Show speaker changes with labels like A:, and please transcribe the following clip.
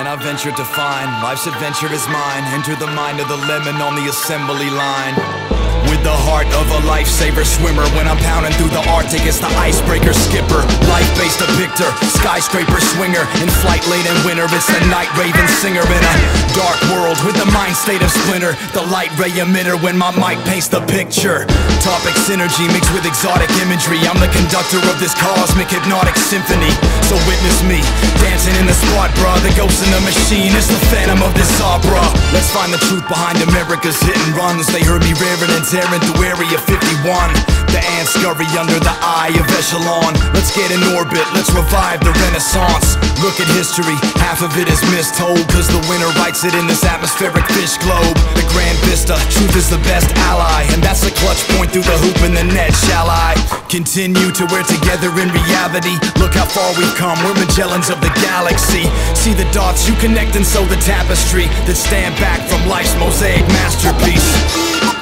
A: I venture to find life's adventure is mine. Enter the mind of the lemon on the assembly line. With the heart of a lifesaver swimmer, when I'm pounding through the Arctic, it's the icebreaker skipper. Life-based depictor, skyscraper swinger. In flight late in winter, it's the night raven singer. In a dark world with the mind state of Splinter, the light ray emitter when my mic paints the picture. Topic synergy mixed with exotic imagery. I'm the conductor of this cosmic hypnotic symphony. So witness me, dancing in the spot, bruh. The ghost in the machine is the phantom of this opera. Let's find the truth behind America's hit and runs. They heard me rearing and tearing through Area 51. The ants scurry under the eye of echelon. Let's get in orbit, let's revive the Renaissance. Look at history, half of it is mistold, cause the winner writes it in this atmospheric fish globe. The grand vista, truth is the best ally, and that's the clutch point through the hoop in the net. Shall I continue to wear together in reality? Look how far we've come, we're Magellans of the galaxy. See the dots, you connect and sew the tapestry that stand back from life's mosaic masterpiece.